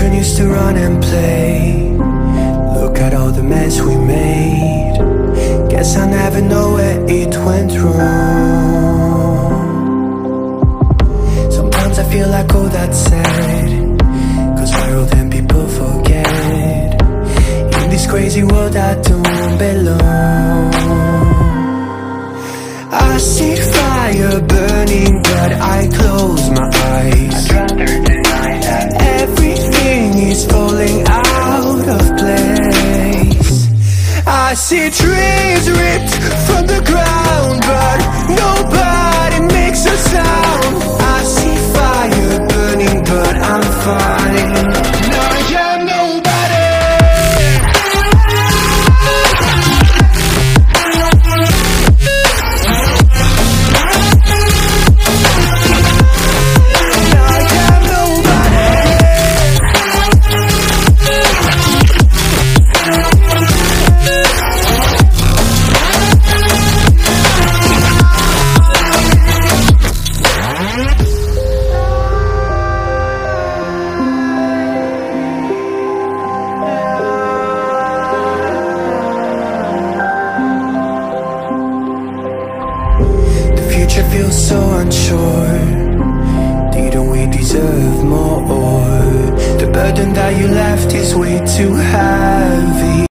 children used to run and play. Look at all the mess we made. Guess I never know where it went wrong. Sometimes I feel like all that's said, 'cause we're old and people forget. In this crazy world I don't belong. I see fire burning but I close my eyes. I'd rather deny that. Everything is falling out of place. I see trees ripped from the ground, but nobody makes a sound. I see fire burning, but I'm fine. No, I'm nobody. No, I'm nobody. The future feels so unsure. Didn't we deserve more? The burden that you left is way too heavy.